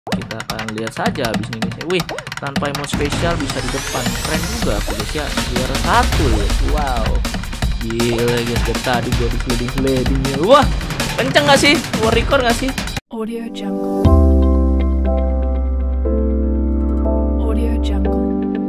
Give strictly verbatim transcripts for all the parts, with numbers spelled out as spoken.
Kita akan lihat saja habis ini guys. Wih, tanpa emote spesial bisa di depan. Keren juga aku guys ya. Juara satu ya. Wow. Gila guys, dari tadi gua di sliding-slidingnya. Wah, kenceng gak sih? War record gak sih? Audio Jungle. Audio Jungle.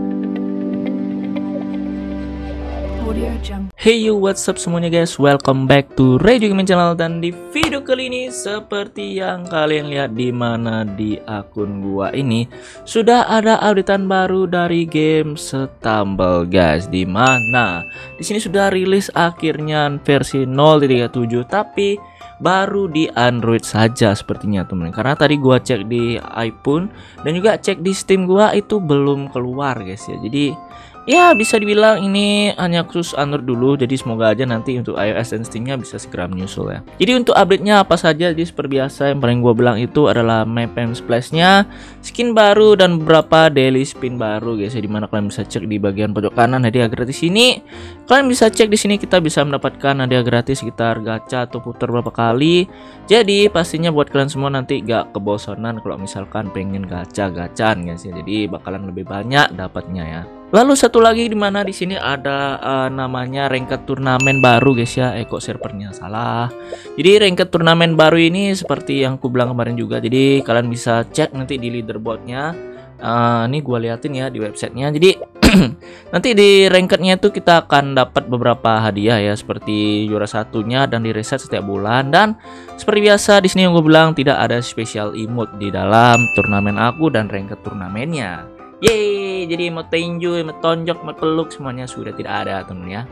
Audio Jungle. Hey you, what's up semuanya guys, welcome back to Radio Gaming Channel. Dan di video kali ini seperti yang kalian lihat di mana di akun gua ini sudah ada updatean baru dari game Stumble guys. Di mana di sini sudah rilis akhirnya versi nol titik tujuh tapi baru di Android saja sepertinya teman. Karena tadi gua cek di iPhone dan juga cek di Steam gua itu belum keluar guys ya. Jadi ya bisa dibilang ini hanya khusus Android dulu. Jadi semoga aja nanti untuk iOS dan Steamnya bisa segera menyusul ya. Jadi untuk update-nya apa saja, jadi seperti biasa yang paling gue bilang itu adalah map and splash-nya, skin baru dan beberapa daily spin baru guys ya. Dimana kalian bisa cek di bagian pojok kanan hadiah gratis ini. Kalian bisa cek di sini kita bisa mendapatkan hadiah gratis sekitar gacha atau putar berapa kali. Jadi pastinya buat kalian semua nanti gak kebosanan kalau misalkan pengen gacha-gacaan guys ya. Jadi bakalan lebih banyak dapatnya ya. Lalu satu lagi di mana di sini ada uh, namanya ranked turnamen baru guys ya. Eh kok servernya salah. Jadi ranked turnamen baru ini seperti yang aku bilang kemarin juga. Jadi kalian bisa cek nanti di leaderboardnya. Uh, ini gua liatin ya di websitenya. Jadi nanti di rankednya itu kita akan dapat beberapa hadiah ya, seperti juara satunya dan di reset setiap bulan. Dan seperti biasa di sini yang gue bilang tidak ada special emote di dalam turnamen aku dan ranked turnamennya. Yeay, jadi mau tinju, mau tonjok, mau peluk semuanya sudah tidak ada temen ya.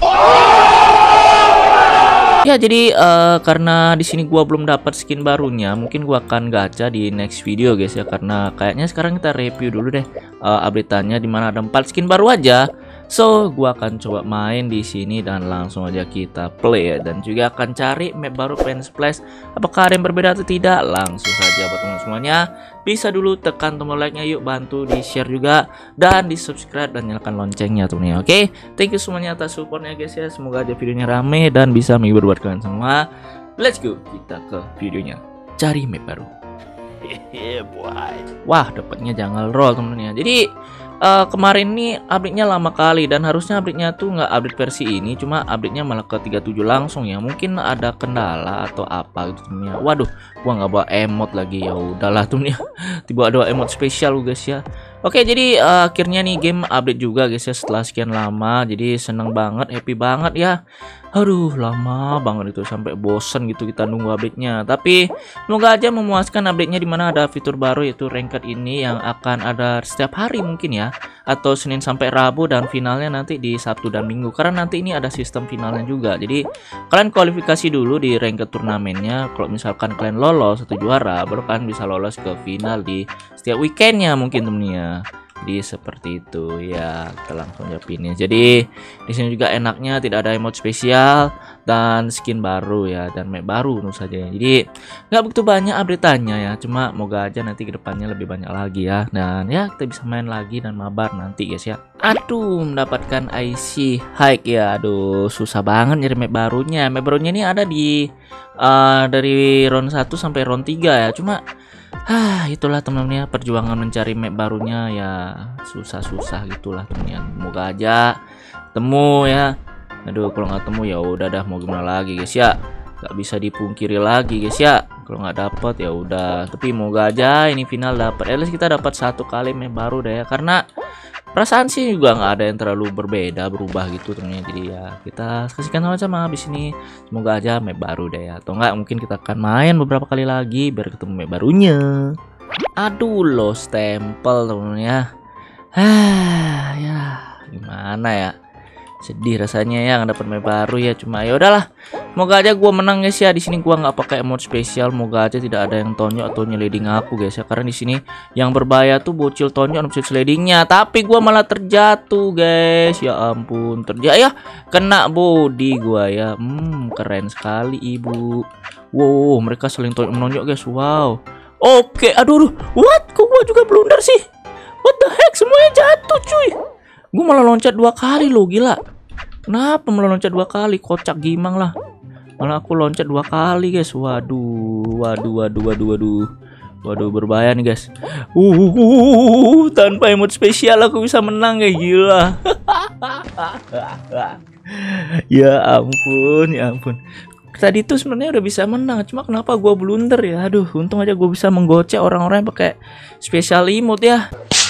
Ya jadi uh, karena di sini gua belum dapat skin barunya, mungkin gua akan gacha di next video guys ya. Karena kayaknya sekarang kita review dulu deh uh, update-nya di mana ada empat skin baru aja. So, gua akan coba main di sini dan langsung aja kita play ya. Dan juga akan cari map baru Pen Splash. Apakah ada yang berbeda atau tidak? Langsung saja buat teman semuanya. Bisa dulu tekan tombol like-nya yuk, bantu di share juga dan di subscribe dan nyalakan loncengnya teman-teman. Oke, okay? Thank you semuanya atas supportnya guys ya. Semoga aja videonya rame dan bisa menghibur buat kalian semua. Let's go, kita ke videonya. Cari map baru. Wah, dapatnya jungle roll temen-temen ya. Jadi Uh, kemarin nih update-nya lama kali dan harusnya update-nya tuh nggak update versi ini, cuma update-nya malah ke tiga puluh tujuh langsung ya. Mungkin ada kendala atau apa gitu temennya. Waduh, gua nggak bawa emot lagi, ya udahlah temennya. Tiba ada emot spesial guys ya. Oke, jadi uh, akhirnya nih game update juga guys ya setelah sekian lama. Jadi seneng banget, happy banget ya. Aduh, lama banget itu sampai bosen gitu kita nunggu update-nya. Tapi semoga aja memuaskan update-nya, dimana ada fitur baru yaitu ranked ini yang akan ada setiap hari mungkin ya, atau Senin sampai Rabu dan finalnya nanti di Sabtu dan Minggu. Karena nanti ini ada sistem finalnya juga. Jadi kalian kualifikasi dulu di ranked turnamennya. Kalau misalkan kalian lolos atau juara, baru kalian bisa lolos ke final di setiap weekendnya mungkin temennya. Jadi seperti itu ya, kita langsung jawabinnya. Jadi di sini juga enaknya tidak ada emote spesial dan skin baru ya, dan map baru tentu saja. Jadi nggak begitu banyak update-nya ya, cuma moga aja nanti kedepannya lebih banyak lagi ya. Dan ya kita bisa main lagi dan mabar nanti guys ya. Aduh, mendapatkan I C hike ya. Aduh, susah banget nyari map barunya. Map barunya ini ada di uh, dari round satu sampai round tiga ya. Cuma ah, itulah teman-teman ya, perjuangan mencari map barunya ya susah-susah gitulah teman-teman. Semoga aja temu ya. Aduh, kalau nggak temu ya udah dah, mau gimana lagi guys ya. Gak bisa dipungkiri lagi guys ya. Kalau nggak dapet ya udah. Tapi moga aja ini final dapat. At least kita dapat satu kali map baru deh ya. Karena perasaan sih juga nggak ada yang terlalu berbeda, berubah gitu temennya. Jadi ya kita kasihkan sama-sama habis ini. Semoga aja map baru deh ya. Atau enggak mungkin kita akan main beberapa kali lagi biar ketemu map barunya. Aduh, lost temple temen ya. Hah, ya gimana ya. Sedih rasanya ya nggak dapat map baru ya. Cuma ya udahlah. Moga aja gua menang guys ya. Di sini gua nggak pakai emote spesial. Moga aja tidak ada yang tonjok atau nyeleding aku guys ya. Karena di sini yang berbahaya tuh bocil tonjok dan bocil slidingnya. Tapi gua malah terjatuh guys. Ya ampun, terjatuh ya. Kena body gua ya. Hmm, keren sekali ibu. Wow, mereka saling tonjok menonjok guys. Wow. Oke, aduh, aduh. What? Kok gua juga blunder sih? What the heck? Semuanya jatuh cuy. Gua malah loncat dua kali loh, gila. Kenapa malah loncat dua kali? Kocak gimang lah. Malah aku loncat dua kali guys. Waduh, waduh, waduh, waduh, waduh. Waduh, berbahaya nih guys. Uh, uh, uh, uh, tanpa emote spesial aku bisa menang kayak gila. Ya ampun, ya ampun. Tadi tuh sebenarnya udah bisa menang, cuma kenapa gua blunder ya? Aduh, untung aja gua bisa menggocek orang-orang yang pakai spesial emote ya.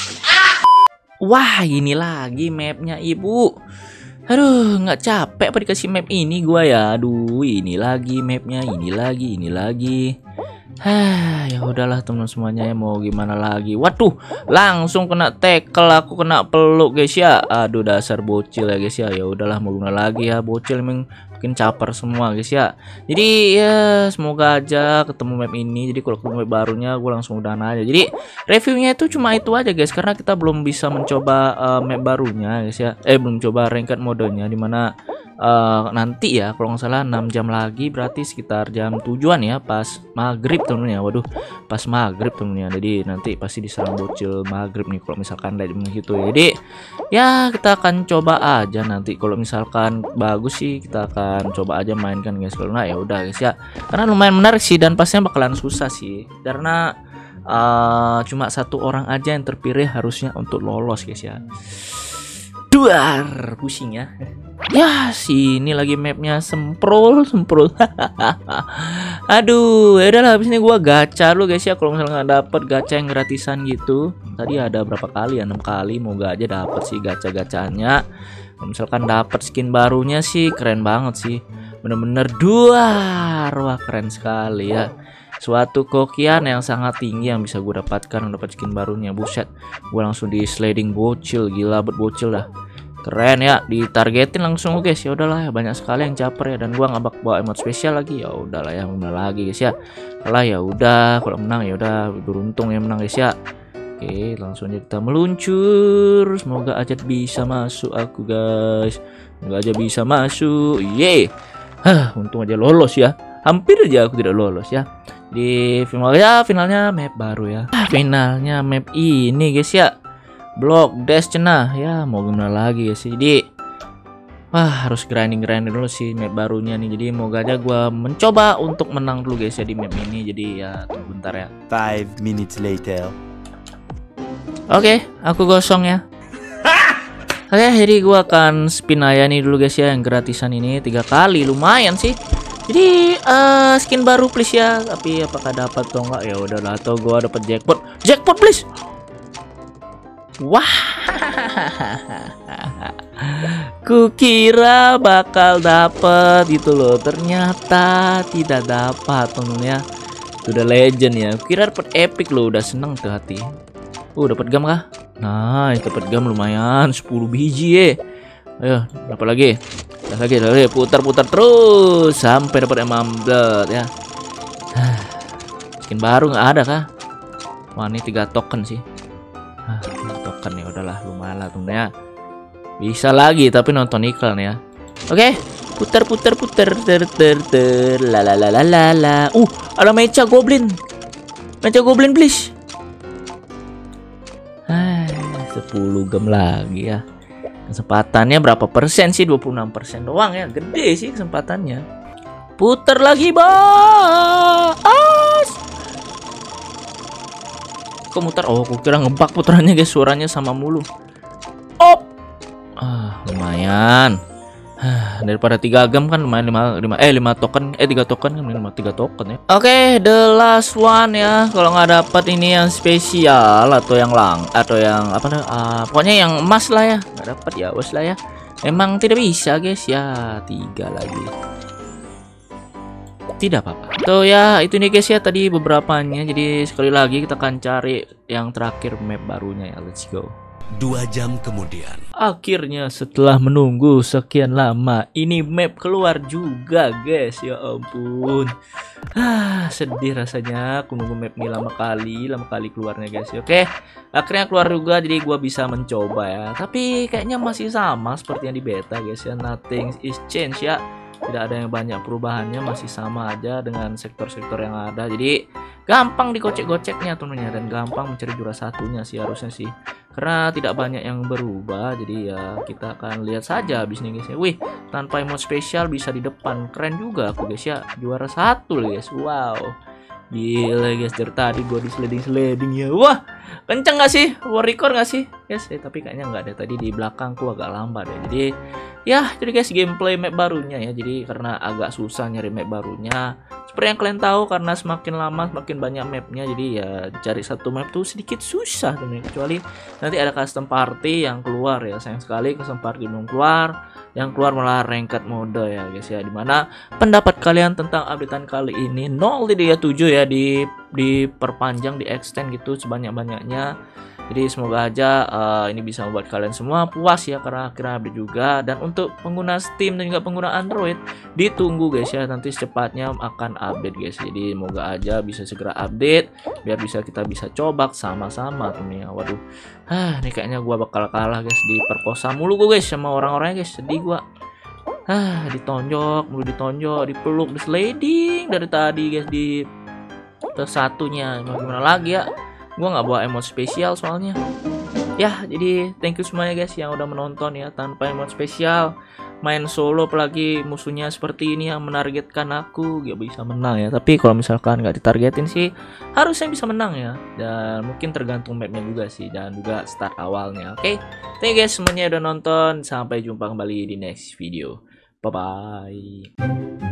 Wah, ini lagi mapnya ibu. Aduh, nggak capek apa dikasih map ini gua ya. Aduh, ini lagi mapnya, ini lagi, ini lagi. Hah, ya udahlah teman semuanya ya, mau gimana lagi. Waduh, langsung kena tackle, aku kena peluk guys ya. Aduh, dasar bocil ya guys ya. Ya udahlah, mau gimana lagi ya, bocil emang bikin caper semua guys ya. Jadi ya semoga aja ketemu map ini. Jadi kalau ketemu map barunya gue langsung udahan aja. Jadi reviewnya itu cuma itu aja guys, karena kita belum bisa mencoba uh, map barunya guys ya. Eh belum coba ranked modenya, dimana uh, nanti ya kalau nggak salah enam jam lagi, berarti sekitar jam tujuan ya, pas maghrib temennya. Waduh, pas maghrib temennya. Jadi nanti pasti diserang bocil maghrib nih kalau misalkan dari gitu ya. Jadi ya kita akan coba aja nanti, kalau misalkan bagus sih kita akan coba aja mainkan guys. Kalau nggak ya udah guys ya, karena lumayan menarik sih dan pastinya bakalan susah sih, karena uh, cuma satu orang aja yang terpilih harusnya untuk lolos guys ya. Duar, pusing ya. Ya sini lagi mapnya semprol semprol. Aduh, ya udahlah, habis ini gua gacha lu guys ya. Kalau misalnya nggak dapet gacha yang gratisan gitu, tadi ada berapa kali ya, enam kali, moga aja dapet sih gacha-gacanya. Kalau misalkan dapet skin barunya sih keren banget sih, bener-bener duar, wah keren sekali ya. Suatu kokian yang sangat tinggi yang bisa gue dapatkan dapat skin barunya. Buset, gue langsung di sliding bocil, gila bet bocil dah. Keren ya, ditargetin langsung guys. Ya udahlah, banyak sekali yang caper ya, dan gua nggak bak bawa emot spesial lagi. Ya udahlah ya, menang lagi guys ya. Kalah ya udah, kalau menang ya udah, beruntung ya menang guys ya. Oke, langsung aja kita meluncur. Semoga aja bisa masuk aku guys. Semoga aja bisa masuk. Ye. Hah, untung aja lolos ya. Hampir aja aku tidak lolos ya. Di final ya, finalnya map baru ya. Finalnya map ini guys ya. Blok Dash cenah ya, mau gimana lagi ya sih. Jadi wah, harus grinding-grinding dulu sih map barunya nih. Jadi moga aja gua mencoba untuk menang dulu guys ya di map ini. Jadi ya tunggu bentar ya. Five minutes later. Oke, aku gosong ya. Oke, jadi gua akan spin aja nih dulu guys ya, yang gratisan ini tiga kali, lumayan sih. Jadi uh, skin baru please ya. Tapi apakah dapat atau enggak ya udahlah, atau gua dapat jackpot. Jackpot please. Wah, kukira bakal dapet gitu loh, ternyata tidak dapat temennya. Udah legend ya, kukira dapet epic loh, udah seneng tuh hati. Uh, dapat gam kah? Nah, dapat gam lumayan, sepuluh biji ya. Ayo, berapa lagi? Lagi, lagi, putar-putar terus sampai dapat emerald ya. Skin baru nggak ada kah? Wah, ini tiga token sih. Ah, token ya udahlah, lumayan lah temennya. Bisa lagi tapi nonton iklan ya. Oke, putar putar putar ter ter ter la la la la la la. Uh, ada mecha goblin. Mecha goblin please. Ah, sepuluh gem lagi ya. Kesempatannya berapa persen sih? dua puluh enam persen doang ya. Gede sih kesempatannya. Putar lagi, Bos. Kok muter? Oh, aku kira ngebak putarannya guys, suaranya sama mulu. Op. Ah, lumayan. Ah, daripada tiga gem kan lumayan, lima, lima eh lima token, eh tiga token kan lima tiga token ya. Oke, okay, the last one ya. Kalau nggak dapat ini yang spesial atau yang lang atau yang apa uh, pokoknya yang emas lah ya. Nggak dapat ya, wes lah ya. Emang tidak bisa guys ya, tiga lagi. Tidak apa-apa. Tuh ya, itu nih guys ya tadi beberapanya. Jadi sekali lagi kita akan cari yang terakhir map barunya ya. Let's go. Dua jam kemudian. Akhirnya setelah menunggu sekian lama, ini map keluar juga guys. Ya ampun. Ah, sedih rasanya aku nunggu map ini lama kali, lama kali keluarnya guys. Oke, akhirnya keluar juga, jadi gua bisa mencoba ya. Tapi kayaknya masih sama seperti yang di beta guys ya. Nothing is change ya. Tidak ada yang banyak perubahannya, masih sama aja dengan sektor-sektor yang ada. Jadi gampang dikocek-goceknya temennya, dan gampang mencari juara satunya sih harusnya sih, karena tidak banyak yang berubah. Jadi ya kita akan lihat saja habis ini guys ya. Wih, tanpa emote spesial bisa di depan, keren juga aku guys ya, juara satu guys. Wow, Gila guys, dari tadi gua di sliding-sliding ya. Wah, kenceng gak sih? War record gak sih? Guys, eh, tapi kayaknya nggak ada, tadi di belakangku agak lambat ya. Jadi ya, jadi guys gameplay map barunya ya. Jadi karena agak susah nyari map barunya. Seperti yang kalian tahu, karena semakin lama semakin banyak mapnya. Jadi ya cari satu map tuh sedikit susah teman. Kecuali nanti ada custom party yang keluar ya. Sayang sekali custom party belum keluar. Yang keluar malah ranked mode ya guys ya. Dimana pendapat kalian tentang updatean kali ini nol tiga tujuh ya, di diperpanjang, di extend gitu sebanyak-banyaknya. Jadi semoga aja uh, ini bisa membuat kalian semua puas ya, karena akhirnya update juga. Dan untuk pengguna Steam dan juga pengguna Android, ditunggu guys ya, nanti secepatnya akan update guys. Jadi semoga aja bisa segera update biar bisa kita bisa coba sama-sama tuh nih. Waduh, ah ini kayaknya gua bakal kalah guys, diperkosa mulu gua guys sama orang-orangnya guys, sedih gua. Ah ditonjok mulu, ditonjok, dipeluk, di sliding dari tadi guys, di satunya. Mau gimana lagi ya, gua nggak bawa emot spesial soalnya ya. Jadi thank you semuanya guys yang udah menonton ya. Tanpa emot spesial, main solo apalagi musuhnya seperti ini yang menargetkan aku, gak bisa menang ya. Tapi kalau misalkan nggak ditargetin sih harusnya bisa menang ya. Dan mungkin tergantung mapnya juga sih, dan juga start awalnya. Oke, thank you guys semuanya udah nonton. Sampai jumpa kembali di next video. Bye bye.